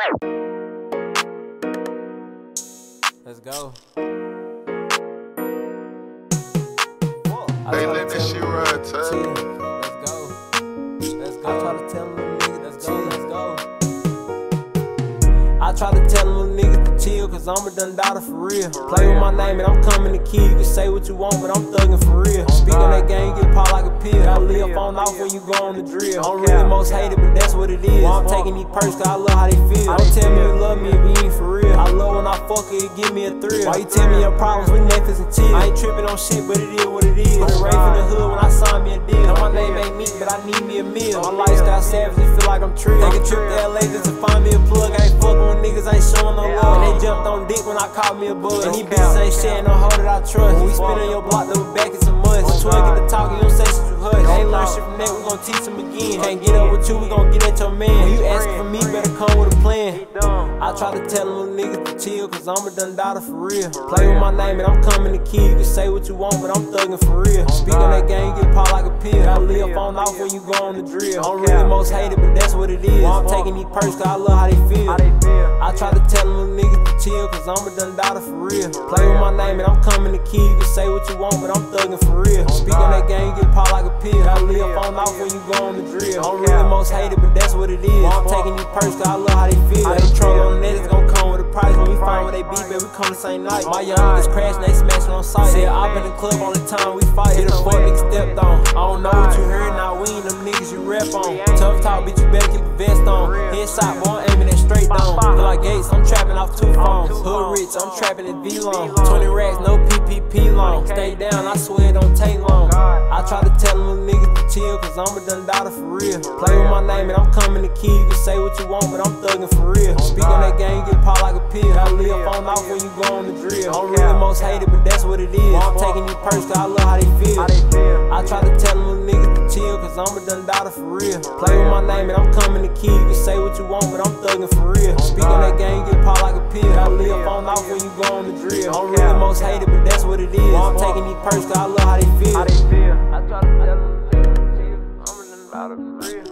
Let's go. They let this shit run, too. Let's go. Let's go. I try to tell them niggas, let's go, let's go. I try to tell them niggas to chill, cause I'm a done daughter for real. Play with my name and I'm coming to kill. You can say what you want, but I'm thugging for real. Speak on that game, you get popped like a pill. I live on off when you go on the drill. I'm really most hated, but that's what it is. I'm taking these perks cause I love how they feel. Don't tell me you love me if you ain't for real. I love when I fuck it, it give me a thrill. Why you tell me your problems with Netflix and chill? I ain't tripping on shit, but it is what it is. Been raised in the hood when I signed me a deal. Now my name ain't neat, but I need me a meal. My lifestyle savage, it feel like I'm trill. Take a trip to LA just to find me a plug. I ain't fucking with niggas, ain't showing no love. And they jumped on dick when I called me a buzz. And these bitches ain't sharing no hoe that I trust. When we spin on your block, double back in some mud. When 12 get to talking, you don't say shit, you hush. They ain't learn shit from that, we gon' teach them again. Can't get up with you, we gon' get at your man. When you asking for me, better come with a plan. I try to tell them little niggas to chill, cause I'm a done daughter for real. Play with my name and I'm coming to kill. You can say what you want, but I'm thugging for real. Speak on that game, you get popped like a pill. I live on off when you go on the drill. I'm really most hated, but that's what it is. I'm taking these perks cause I love how they feel. I try to tell them little niggas to chill, cause I'm a done daughter for real. Play with my name and I'm coming to kill. You can say what you want, but I'm thugging for real. Speak on that game, you get popped like a pill. I live on off when you go on the drill. I'm really most hated, but that's what it is. I'm taking these perks cause I love how they feel. They troll on the net, it's gon' come with a price. When we find where they be, baby, we come the same night. My young niggas crashing, they smashing on sight. Said I been in the club on the time we fight. Hit a fuck nigga stepped on. I don't know what you heard, now we ain't them niggas you rep on. Tough talk, bitch, you better keep a vest on. Headshot, boy, I'm aiming that straight down. Feel like Gates, I'm trapping off 2 phones. Hood rich, I'm trapping at V-long. 20 racks, no PPP long. Stay down, I swear it don't take long. I try to tell them little niggas to chill, cause I'm a done daughter for real. Play with my name and I'm coming to kill. You can say what you want, but I'm thugging for real. Speak on that game, you get popped like a pill. I live on off when you go on the drill. I'm really most hated, but that's what it is. I'm taking these perks cause I love how they feel. I try to tell them little niggas to chill, cause I'm a done daughter for real. Play with my name and I'm coming to kill. You can say what you want, but I'm thugging for real. Speak on that game, you get popped like a pill. I live on off when you go on the drill. I'm really most hated, but that's what it is. I'm taking these perks cause I love how they feel. I try to tell them to chill, I'm a done daughter for real.